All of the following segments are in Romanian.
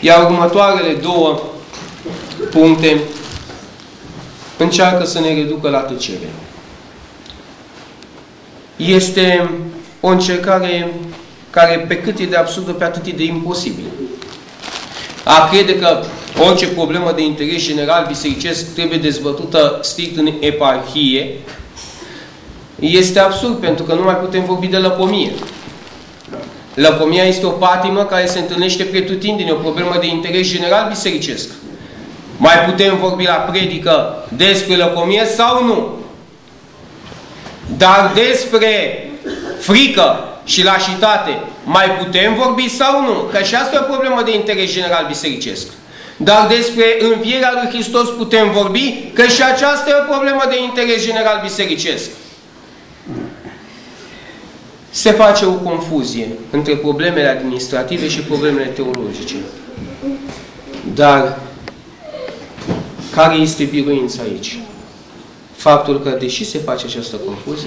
Iar următoarele două puncte încearcă să ne reducă la tăcere. Este o încercare care, pe cât e de absurdă, pe atât e de imposibil. A crede că orice problemă de interes general bisericesc trebuie dezbătută strict în eparhie este absurd, pentru că nu mai putem vorbi de lăcomie. Lăcomia este o patimă care se întâlnește pretutindeni, o problemă de interes general bisericesc. Mai putem vorbi la predică despre lăcomie sau nu? Dar despre frică și lașitate mai putem vorbi sau nu? Că și asta e o problemă de interes general bisericesc. Dar despre învierea lui Hristos putem vorbi, că și aceasta e o problemă de interes general bisericesc. Se face o confuzie între problemele administrative și problemele teologice. Dar care este biruința aici? Faptul că, deși se face această confuzie,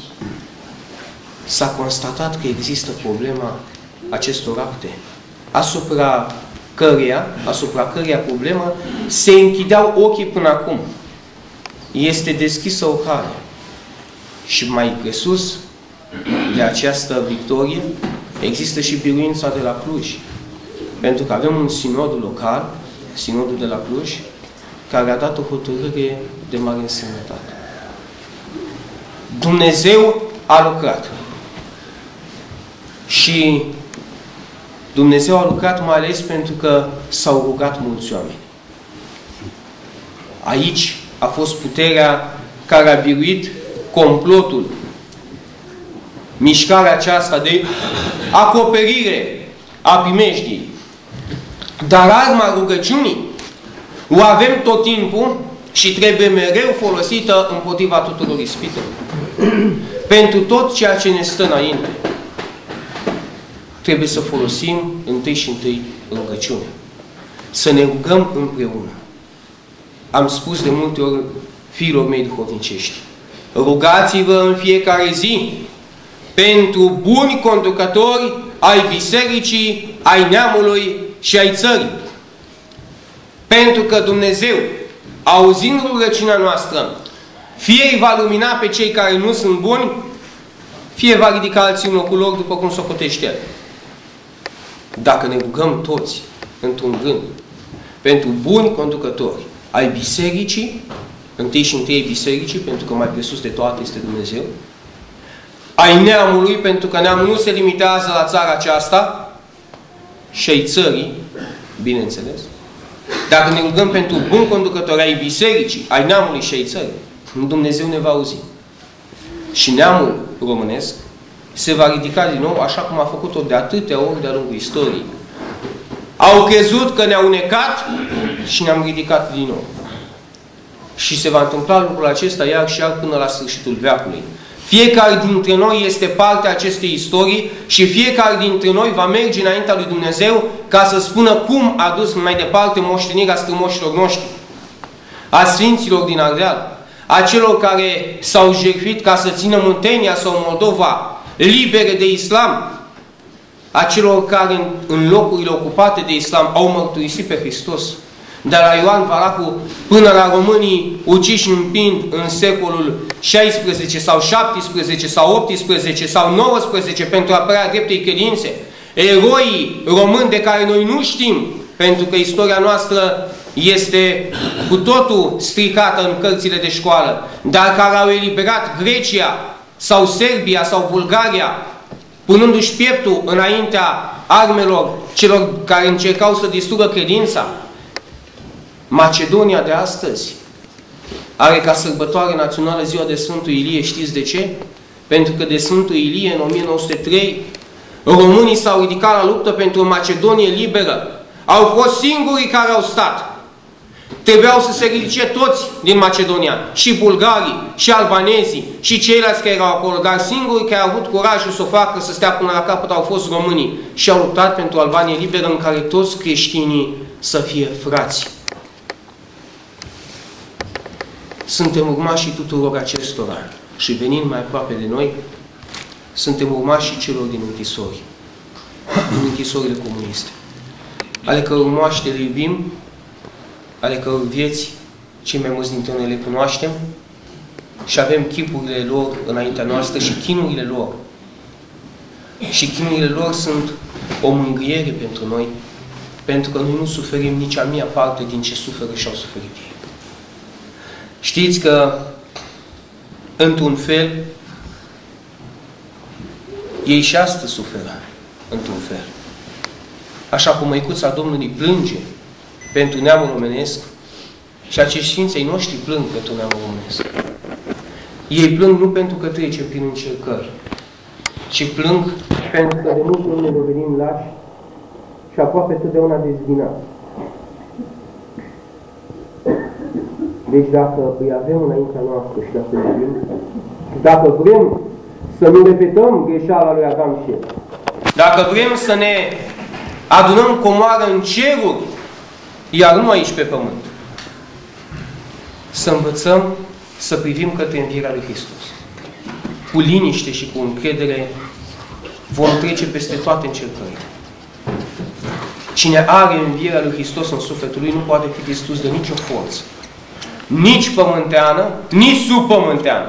s-a constatat că există problema acestor acte, asupra căreia problemă se închideau ochii până acum. Este deschisă o cale. Și mai presus de această victorie, există și biruința de la Cluj. Pentru că avem un sinod local, sinodul de la Cluj, care a dat o hotărâre de mare însemnătate. Dumnezeu a lucrat. Și Dumnezeu a lucrat mai ales pentru că s-au rugat mulți oameni. Aici a fost puterea care a biruit complotul, mișcarea aceasta de acoperire a primejdii. Dar arma rugăciunii o avem tot timpul și trebuie mereu folosită împotriva tuturor ispitelor. Pentru tot ceea ce ne stă înainte, trebuie să folosim întâi și întâi rugăciunea. Să ne rugăm împreună. Am spus de multe ori fiilor mei duhovnicești: rugați-vă în fiecare zi pentru buni conducători ai bisericii, ai neamului și ai țării. Pentru că Dumnezeu, auzind rugăciunea noastră, fie îi va lumina pe cei care nu sunt buni, fie va ridica alții în locul lor, după cum socotește El. Dacă ne rugăm toți într-un gând pentru buni conducători ai bisericii, întâi și întâi ai bisericii, pentru că mai presus de toate este Dumnezeu, ai neamului, pentru că neamul nu se limitează la țara aceasta, și ai țării, bineînțeles. Dacă ne rugăm pentru buni conducători ai bisericii, ai neamului și ai țării, Dumnezeu ne va auzi. Și neamul românesc se va ridica din nou, așa cum a făcut-o de atâtea ori de-a lungul istoriei. Au crezut că ne-au necat și ne-am ridicat din nou. Și se va întâmpla lucrul acesta iar și iar până la sfârșitul veacului. Fiecare dintre noi este parte a acestei istorii și fiecare dintre noi va merge înaintea lui Dumnezeu ca să spună cum a dus mai departe moștenirea strămoșilor noștri, a sfinților din Ardeal, a celor care s-au jertfit ca să țină Muntenia sau Moldova libere de islam, a celor care în locurile ocupate de islam au mărturisit pe Hristos, de la Ioan Valacu până la românii uciși împind în secolul 16 sau 17 sau 18 sau 19 pentru apărarea dreptei credințe, eroii români de care noi nu știm, pentru că istoria noastră este cu totul stricată în cărțile de școală, dar care au eliberat Grecia sau Serbia sau Bulgaria, punându-și pieptul înaintea armelor celor care încercau să distrugă credința. Macedonia de astăzi are ca sărbătoare națională ziua de Sfântul Ilie. Știți de ce? Pentru că de Sfântul Ilie, în 1903, românii s-au ridicat la luptă pentru o Macedonie liberă. Au fost singurii care au stat. Trebuiau să se ridice toți din Macedonia, și bulgarii, și albanezii, și ceilalți care erau acolo, dar singurii care au avut curajul să o facă, să stea până la capăt, au fost românii. Și au luptat pentru o Albanie liberă în care toți creștinii să fie frați. Suntem urmașii tuturor acestora. Și venind mai aproape de noi, suntem urmașii celor din închisori, din închisorile comuniste. ale căror moaște le iubim, ale căror vieți cei mai mulți dintre noi le cunoaștem și avem chipurile lor înaintea noastră și chinurile lor. Și chinurile lor sunt o mângâiere pentru noi, pentru că noi nu suferim nici a mia parte din ce suferă și au suferit ei. Știți că, într-un fel, ei și astăzi suferă, într-un fel. Așa cum măicuța Domnului plânge pentru neamul omenesc și acești sfinți ai noștri plâng pentru neamul omenesc. Ei plâng nu pentru că trece prin încercări, ci plâng pentru că de multe ori ne dovedim lași și aproape totdeauna dezbinați. Deci dacă îi avem înaintea noastră și dacă îi iubim, dacă vrem să nu repetăm greșeala lui Adam și Eva, dacă vrem să ne adunăm comoară în ceruri, iar nu aici pe pământ, să învățăm să privim către învierea lui Hristos. Cu liniște și cu încredere vom trece peste toate încercările. Cine are învierea lui Hristos în sufletul lui nu poate fi distrus de nicio forță. Nici pământeană, nici subpământeană.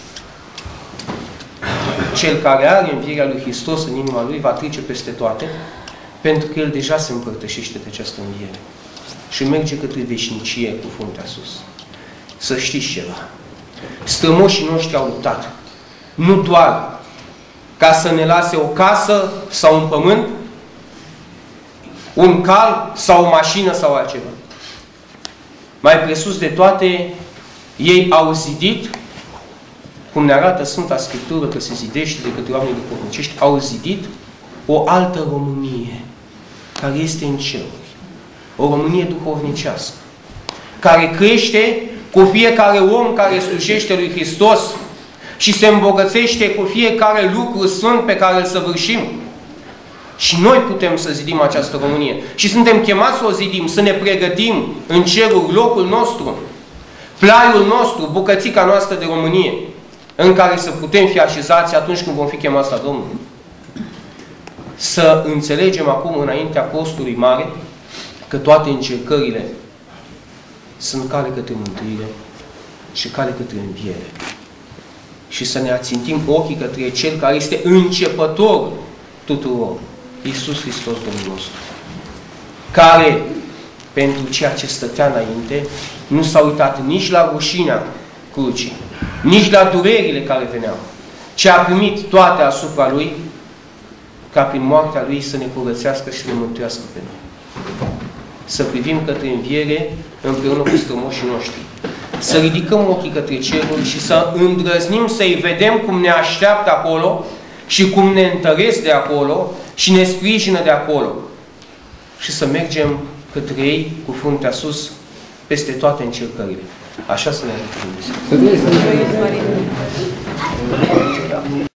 Cel care are învierea lui Hristos în inima lui va trece peste toate, pentru că el deja se împărtășește de această înviere. Și merge către veșnicie cu fruntea sus. Să știți ceva. Strămoșii noștri au luptat. Nu doar ca să ne lase o casă sau un pământ, un cal sau o mașină sau altceva. Mai presus de toate, ei au zidit, cum ne arată Sfânta Scriptură că se zidește de către oamenii duhovnicești, au zidit o altă Românie, care este în ceruri. O Românie duhovnicească, care crește cu fiecare om care slujește lui Hristos și se îmbogățește cu fiecare lucru sfânt pe care îl săvârșim. Și noi putem să zidim această Românie. Și suntem chemați să o zidim, să ne pregătim în ceruri locul nostru, plaiul nostru, bucățica noastră de Românie, în care să putem fi așezați atunci când vom fi chemați la Domnul. Să înțelegem acum, înaintea postului mare, că toate încercările sunt cale către mântuire și cale către înviere. Și să ne ațintim ochii către Cel care este începător tuturor, Iisus Hristos Domnul nostru, care, pentru ceea ce stătea înainte, nu s-a uitat nici la rușinea crucii, nici la durerile care veneau, ci a primit toate asupra Lui, ca prin moartea Lui să ne curățească și să ne mântuiască pe noi. Să privim către înviere împreună cu strămoșii noștri. Să ridicăm ochii către ceruri și să îndrăznim să-i vedem cum ne așteaptă acolo și cum ne întăresc de acolo și ne sprijină de acolo. Și să mergem către ei cu fruntea sus peste toate încercările. Așa să ne ajute Dumnezeu.